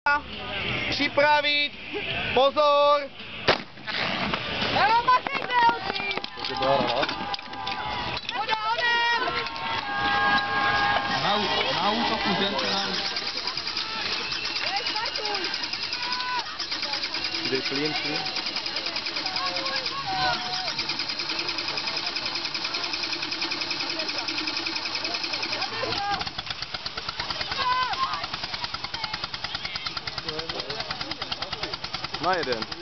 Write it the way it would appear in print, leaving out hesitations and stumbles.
Připravit, pozor! Na útoku žente nám. Kde plyn? Na jeden.